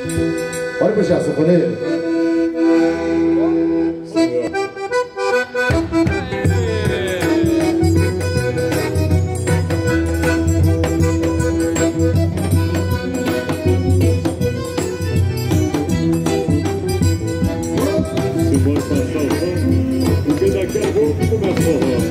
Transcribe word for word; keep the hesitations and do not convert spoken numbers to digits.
Bora puxar, sanfoneiro. Se pode passar o som, porque daqui a pouco começa a rolar.